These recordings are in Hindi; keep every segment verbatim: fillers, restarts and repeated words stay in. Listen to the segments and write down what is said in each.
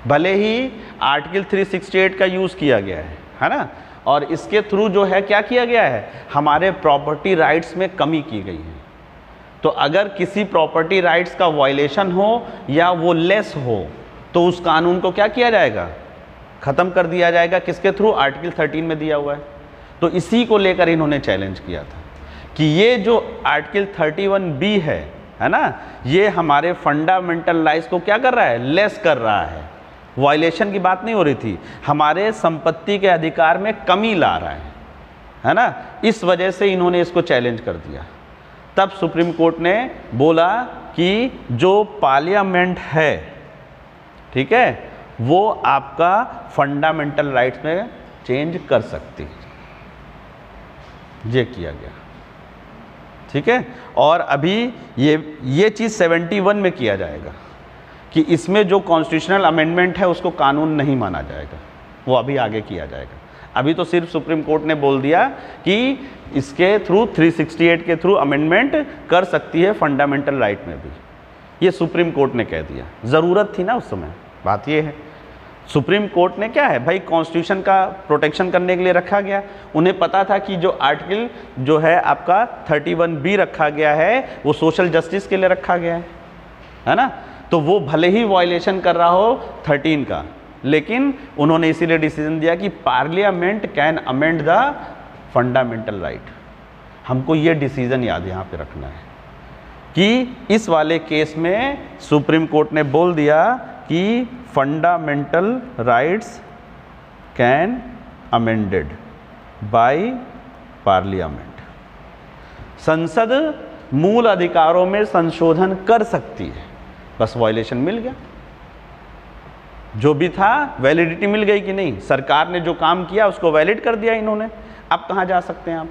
भले ही आर्टिकल तीन सौ अड़सठ का यूज़ किया गया है, है ना, और इसके थ्रू जो है क्या किया गया है, हमारे प्रॉपर्टी राइट्स में कमी की गई है। तो अगर किसी प्रॉपर्टी राइट्स का वायलेशन हो या वो लेस हो तो उस कानून को क्या किया जाएगा, ख़त्म कर दिया जाएगा। किसके थ्रू, आर्टिकल तेरह में दिया हुआ है। तो इसी को लेकर इन्होंने चैलेंज किया था कि ये जो आर्टिकल इकतीस बी है है ना, ये हमारे फंडामेंटल राइट्स को क्या कर रहा है, लेस कर रहा है। वायलेशन की बात नहीं हो रही थी, हमारे संपत्ति के अधिकार में कमी ला रहा है, है ना। इस वजह से इन्होंने इसको चैलेंज कर दिया। तब सुप्रीम कोर्ट ने बोला कि जो पार्लियामेंट है, ठीक है, वो आपका फंडामेंटल राइट्स में चेंज कर सकती है। ये किया गया, ठीक है। और अभी ये ये चीज़ इकहत्तर में किया जाएगा कि इसमें जो कॉन्स्टिट्यूशनल अमेंडमेंट है उसको कानून नहीं माना जाएगा, वो अभी आगे किया जाएगा। अभी तो सिर्फ सुप्रीम कोर्ट ने बोल दिया कि इसके थ्रू तीन सौ अड़सठ के थ्रू अमेंडमेंट कर सकती है फंडामेंटल राइट में भी, ये सुप्रीम कोर्ट ने कह दिया। ज़रूरत थी ना उस समय, बात ये है। सुप्रीम कोर्ट ने क्या है भाई, कॉन्स्टिट्यूशन का प्रोटेक्शन करने के लिए रखा गया। उन्हें पता था कि जो आर्टिकल जो है आपका इकतीस बी रखा गया है वो सोशल जस्टिस के लिए रखा गया है, है ना। तो वो भले ही वायलेशन कर रहा हो तेरह का, लेकिन उन्होंने इसीलिए डिसीजन दिया कि parliament can amend the fundamental right. हमको ये डिसीजन याद यहाँ पे रखना है कि इस वाले केस में सुप्रीम कोर्ट ने बोल दिया कि fundamental rights can amended by parliament. संसद मूल अधिकारों में संशोधन कर सकती है, बस वायलेशन मिल गया। जो भी था वैलिडिटी मिल गई कि नहीं, सरकार ने जो काम किया उसको वैलिड कर दिया इन्होंने। अब कहाँ जा सकते हैं आप,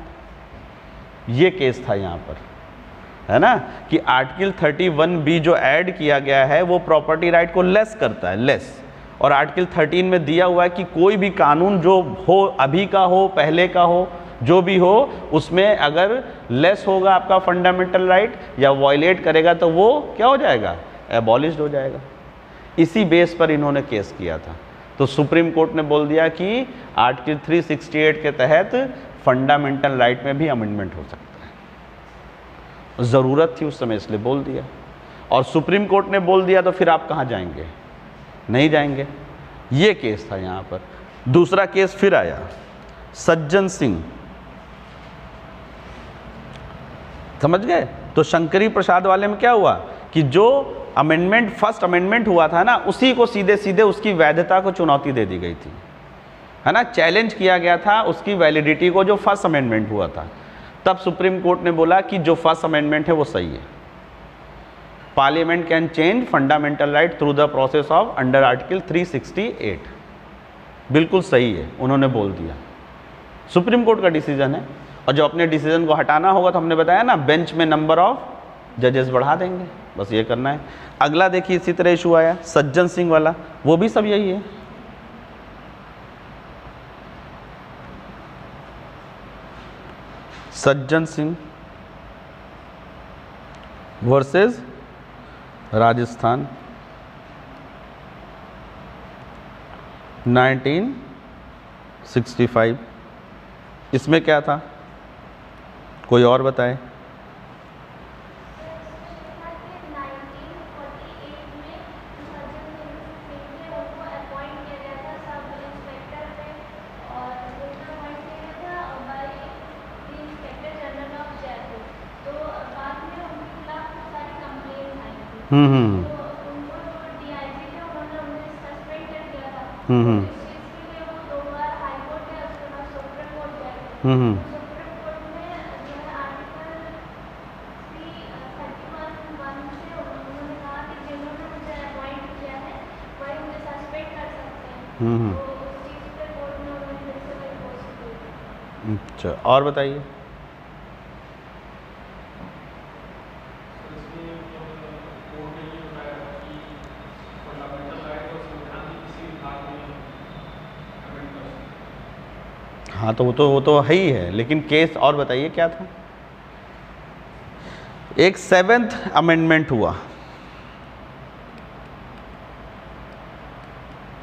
ये केस था यहाँ पर, है ना, कि आर्टिकल इकतीस बी जो ऐड किया गया है वो प्रॉपर्टी राइट को लेस करता है, लेस। और आर्टिकल तेरह में दिया हुआ है कि कोई भी कानून जो हो, अभी का हो, पहले का हो, जो भी हो, उसमें अगर लेस होगा आपका फंडामेंटल राइट या वायलेट करेगा तो वो क्या हो जाएगा, एबॉलिश्ड हो जाएगा। इसी बेस पर इन्होंने केस किया था। तो सुप्रीम कोर्ट ने बोल दिया कि आर्टिकल तीन सौ अड़सठ के तहत फंडामेंटल राइट में भी अमेंडमेंट हो सकता है। ज़रूरत थी उस समय इसलिए बोल दिया, और सुप्रीम कोर्ट ने बोल दिया तो फिर आप कहाँ जाएंगे, नहीं जाएंगे। ये केस था यहाँ पर। दूसरा केस फिर आया, सज्जन सिंह, समझ गए। तो शंकरी प्रसाद वाले में क्या हुआ कि जो अमेंडमेंट, फर्स्ट अमेंडमेंट हुआ था ना, उसी को सीधे सीधे उसकी वैधता को चुनौती दे दी गई थी, है ना। चैलेंज किया गया था उसकी वैलिडिटी को, जो फर्स्ट अमेंडमेंट हुआ था। तब सुप्रीम कोर्ट ने बोला कि जो फर्स्ट अमेंडमेंट है वो सही है। Parliament can change fundamental right through the process of under article तीन सौ अड़सठ, बिल्कुल सही है, उन्होंने बोल दिया। सुप्रीम कोर्ट का डिसीजन है, और जो अपने डिसीजन को हटाना होगा तो हमने बताया ना, बेंच में नंबर ऑफ जजेस बढ़ा देंगे, बस ये करना है। अगला देखिए इसी तरह इशू आया सज्जन सिंह वाला, वो भी सब यही है। Sajjan Singh versus Rajasthan, nineteen sixty five. इसमें क्या था, कोई और बताए। हम्म हम्म हम्म हम्म हम्म अच्छा, और बताइए। हाँ तो वो तो वो तो है ही है, लेकिन केस और बताइए क्या था। एक सेवेंथ अमेंडमेंट हुआ,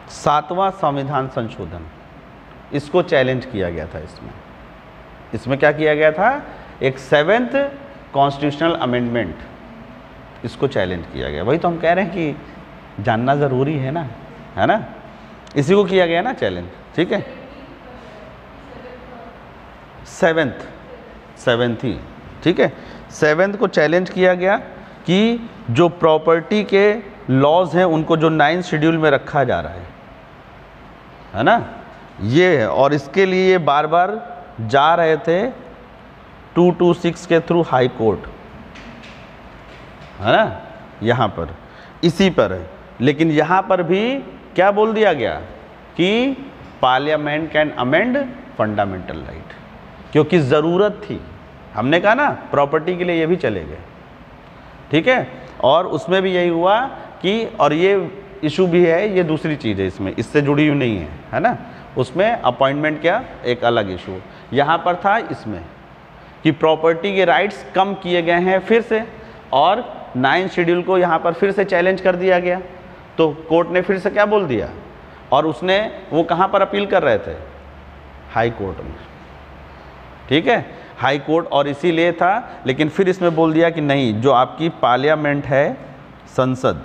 सातवां संविधान संशोधन, इसको चैलेंज किया गया था। इसमें इसमें क्या किया गया था, एक सेवेंथ कॉन्स्टिट्यूशनल अमेंडमेंट, इसको चैलेंज किया गया। वही तो हम कह रहे हैं कि जानना ज़रूरी है ना, है ना, इसी को किया गया ना चैलेंज। ठीक है, सेवेंथ सेवेंथ ही, ठीक है, सेवेंथ को चैलेंज किया गया कि जो प्रॉपर्टी के लॉज हैं उनको जो नाइन्थ शेड्यूल में रखा जा रहा है, है ना, ये है। और इसके लिए ये बार बार जा रहे थे टू टू सिक्स के थ्रू हाई कोर्ट, है ना, यहाँ पर इसी पर है। लेकिन यहाँ पर भी क्या बोल दिया गया कि parliament can amend fundamental right, क्योंकि ज़रूरत थी। हमने कहा ना प्रॉपर्टी के लिए ये भी चले गए, ठीक है। और उसमें भी यही हुआ कि, और ये इशू भी है, ये दूसरी चीज़ है, इसमें इससे जुड़ी हुई नहीं है, है ना, उसमें अपॉइंटमेंट क्या एक अलग इशू। यहाँ पर था इसमें कि प्रॉपर्टी के राइट्स कम किए गए हैं फिर से, और नाइन्थ शेड्यूल को यहाँ पर फिर से चैलेंज कर दिया गया। तो कोर्ट ने फिर से क्या बोल दिया, और उसने वो कहाँ पर अपील कर रहे थे, हाई कोर्ट में, ठीक है, हाई कोर्ट। और इसीलिए था, लेकिन फिर इसमें बोल दिया कि नहीं, जो आपकी पार्लियामेंट है, संसद,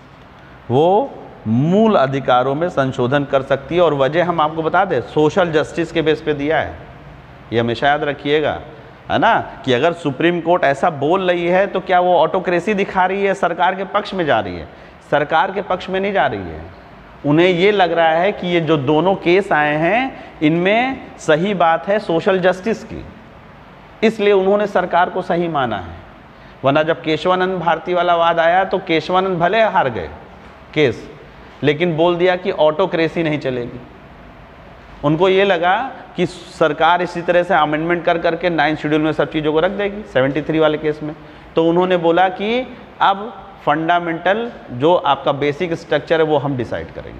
वो मूल अधिकारों में संशोधन कर सकती है। और वजह हम आपको बता दें, सोशल जस्टिस के बेस पे दिया है, ये हमेशा याद रखिएगा, है ना, कि अगर सुप्रीम कोर्ट ऐसा बोल रही है तो क्या वो ऑटोक्रेसी दिखा रही है, सरकार के पक्ष में जा रही है? सरकार के पक्ष में नहीं जा रही है। उन्हें ये लग रहा है कि ये जो दोनों केस आए हैं इनमें सही बात है सोशल जस्टिस की, इसलिए उन्होंने सरकार को सही माना है। वरना जब केशवानंद भारती वाला वाद आया तो केशवानंद भले हार गए केस, लेकिन बोल दिया कि ऑटोक्रेसी नहीं चलेगी। उनको ये लगा कि सरकार इसी तरह से अमेंडमेंट कर करके नाइन्थ शेड्यूल में सब चीज़ों को रख देगी, तिहत्तर वाले केस में। तो उन्होंने बोला कि अब फंडामेंटल जो आपका बेसिक स्ट्रक्चर है वो हम डिसाइड करेंगे,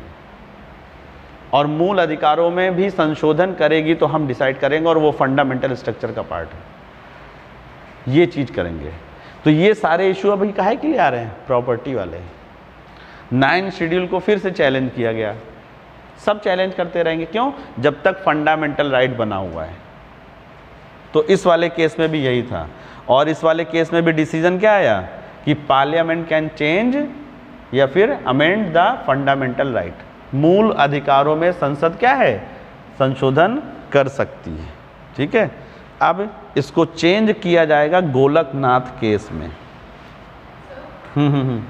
और मूल अधिकारों में भी संशोधन करेगी तो हम डिसाइड करेंगे, और वो फंडामेंटल स्ट्रक्चर का पार्ट है, ये चीज़ करेंगे। तो ये सारे इशू अभी काहे के लिए आ रहे हैं, प्रॉपर्टी वाले। नाइन्थ शेड्यूल को फिर से चैलेंज किया गया, सब चैलेंज करते रहेंगे, क्यों, जब तक फंडामेंटल राइट बना हुआ है। तो इस वाले केस में भी यही था, और इस वाले केस में भी डिसीजन क्या आया कि पार्लियामेंट कैन चेंज या फिर अमेंड द फंडामेंटल राइट, मूल अधिकारों में संसद क्या है, संशोधन कर सकती है, ठीक है। अब इसको चेंज किया जाएगा गोलकनाथ केस में। हम्म हम्म हम्म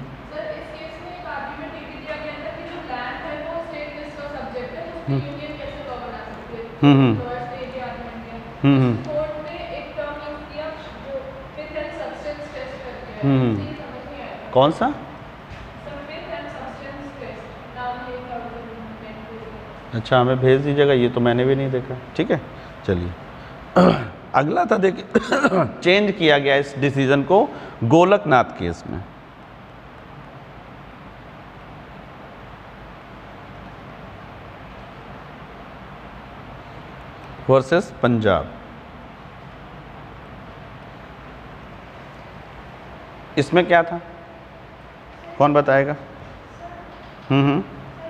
हम्म हम्म हम्म कौन सा? अच्छा, हमें भेज दीजिएगा, ये तो मैंने भी नहीं देखा, ठीक है। चलिए अगला था, देखिए चेंज किया गया इस डिसीजन को गोलकनाथ केस में। वर्सेस पंजाब। इसमें क्या था, कौन बताएगा? हम्म हम्म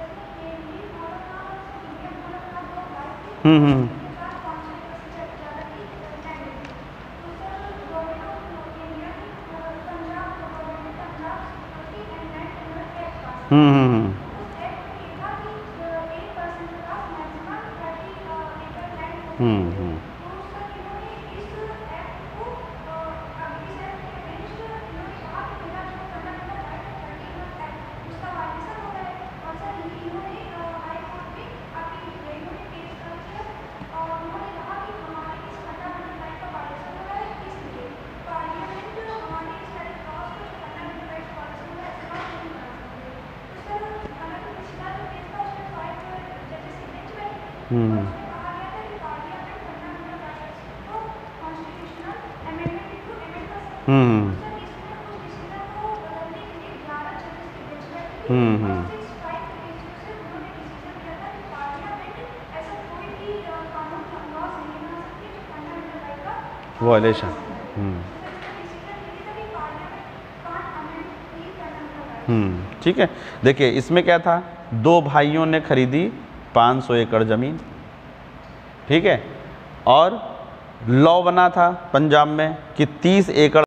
हम्म हम्म हम्म हम्म हम्म हम्म हम्म हम्म हम्म वायलेशन। हम्म हम्म ठीक है। देखिए इसमें क्या था दो भाइयों ने खरीदी पाँच सौ एकड़ ज़मीन, ठीक है, और लॉ बना था पंजाब में कि तीस एकड़